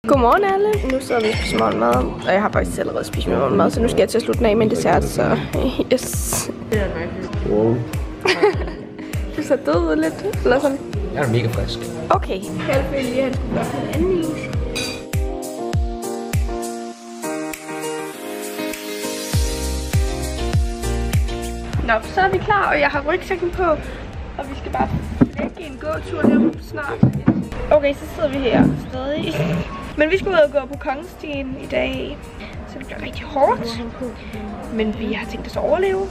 Godmorgen alle. Nu sidder vi og spiser morgenmad, og jeg har faktisk allerede spist min morgenmad, så nu skal jeg til at slutte den af med en dessert, så yes. Det er mærkeligt. Wow. Du ser død ud lidt, eller sådan? Jeg er mega frisk. Okay. Jeg følte lige, at han skulle gøre en anden is. Nå, så er vi klar, og jeg har rygsækken på, og vi skal bare lægge en gåtur lige om snart. Okay, så sidder vi her stadig. Men vi skal ud og gå på Kongestien i dag, så det bliver rigtig hårdt. Men vi har tænkt os at overleve.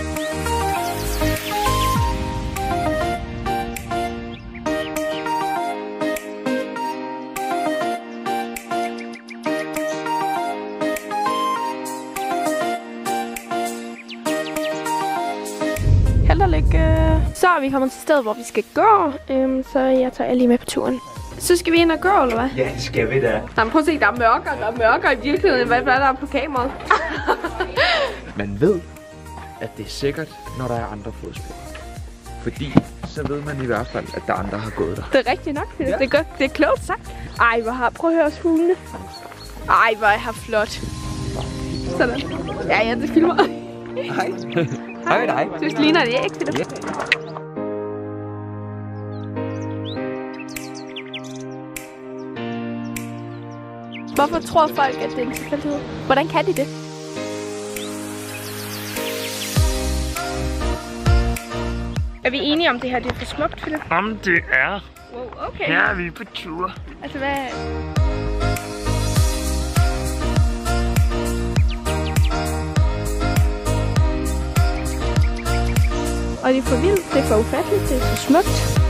Held og lykke. Så er vi kommet til stedet, hvor vi skal gå, så jeg tager lige med på turen. Så skal vi ind og gå, eller hvad? Ja, det skal vi da. Jamen, prøv at se, der er mørkere i virkeligheden, hvad der er på kameraet. Man ved, at det er sikkert, når der er andre fodspor. Fordi så ved man i hvert fald, at der er andre, der har gået der. Det er rigtigt nok, Philip. Ja. Det er klogt sagt. Ej, prøv at høre os fuglene. Ej, hvor er her flot. Sådan. Ja, det filmer. Hej. Hej dig. Du ligner det ikke, Philip? Yeah. Hvorfor tror folk, at det er en tilfældighed? Hvordan kan de det? Er vi enige om det her, det er for smukt, Philip? Om det er. Wow, okay. Her er vi på tur. Altså, hvad... Og det er for vildt, det er for ufatteligt, det er så smukt.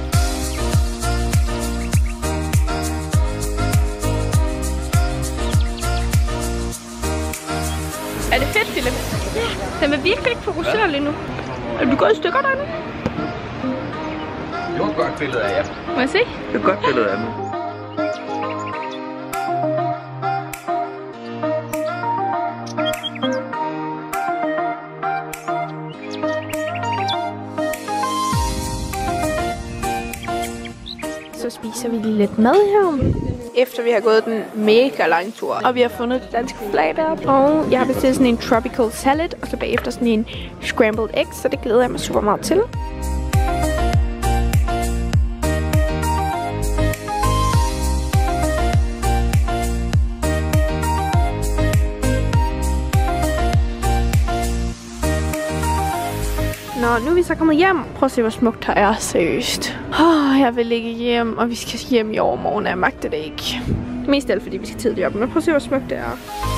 Er det fedt, Philip? Ja. Den vil virkelig ikke fokusere lige nu. Er du gået i stykker derinde? Det var et godt billede af jer. Må jeg se? Det er et godt billede af mig. Så spiser vi lige lidt mad her. Efter vi har gået den mega lange tur. Og vi har fundet det danske flag deroppe. Og jeg har bestilt sådan en tropical salad. Og så bagefter sådan en scrambled eggs. Så det glæder jeg mig super meget til. Nå, nu er vi så kommet hjem. Prøv at se, hvor smukt her er. Seriøst. Jeg vil ikke hjem, og vi skal hjem i overmorgen. Jeg magter det ikke. Mest alt, fordi vi skal tidligt op. Men prøv at se, hvor smukt det er.